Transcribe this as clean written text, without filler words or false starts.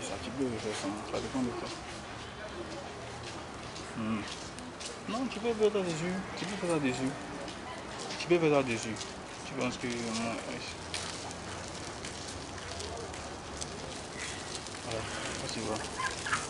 ça, tu peux faire ça dépend de toi. Hmm. Non, tu peux faire ça dessus, tu peux faire ça dessus, tu peux faire ça dessus. Tu penses que moi, voilà, ça tu vois.